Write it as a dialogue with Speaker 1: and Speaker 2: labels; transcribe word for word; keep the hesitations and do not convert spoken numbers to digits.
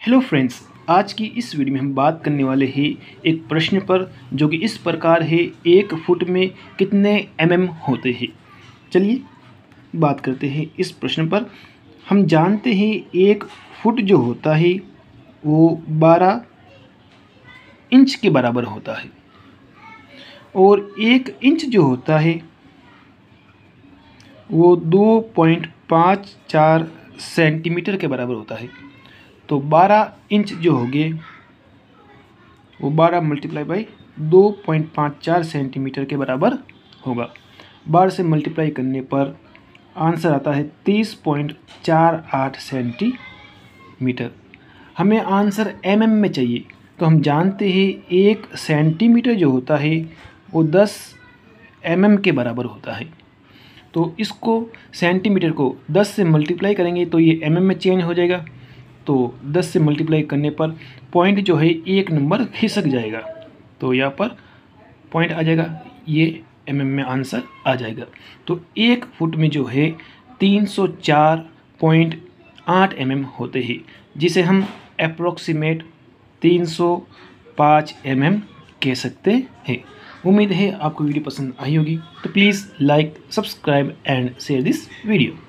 Speaker 1: Hello friends, आज की इस वीडियो में हम बात करने वाले हैं एक प्रश्न पर जो कि इस प्रकार है, एक फुट में कितने एमएम होते हैं। चलिए बात करते हैं इस प्रश्न पर। हम जानते हैं एक फुट जो होता है वो बारह इंच के बराबर होता है और एक इंच जो होता है वो दो पॉइंट पाँच चार सेंटीमीटर के बराबर होता है। तो बारह इंच जो होंगे वो बारह मल्टीप्लाई बाई दो पॉइंट पाँच चार सेंटीमीटर के बराबर होगा। बारह से मल्टीप्लाई करने पर आंसर आता है तीस पॉइंट चार आठ सेंटीमीटर। हमें आंसर एमएम में चाहिए, तो हम जानते हैं एक सेंटीमीटर जो होता है वो दस एमएम के बराबर होता है। तो इसको सेंटीमीटर को दस से मल्टीप्लाई करेंगे तो ये एमएम में चेंज हो जाएगा। तो दस से मल्टीप्लाई करने पर पॉइंट जो है एक नंबर खिसक जाएगा, तो यहाँ पर पॉइंट आ जाएगा, ये एमएम में आंसर आ जाएगा। तो एक फुट में जो है तीन सौ चार पॉइंट आठ एमएम होते हैं, जिसे हम अप्रोक्सीमेट तीन सौ पाँच एमएम कह सकते हैं। उम्मीद है आपको वीडियो पसंद आई होगी, तो please like, subscribe and share this video.